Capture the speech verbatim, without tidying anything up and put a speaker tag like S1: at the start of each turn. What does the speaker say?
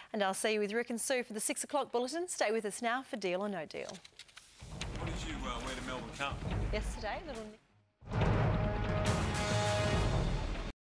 S1: And I'll see you with Rick and Sue for the six o'clock bulletin. Stay with us now for Deal or No Deal.
S2: What did you uh, wear to Melbourne Cup?
S1: Yesterday, little...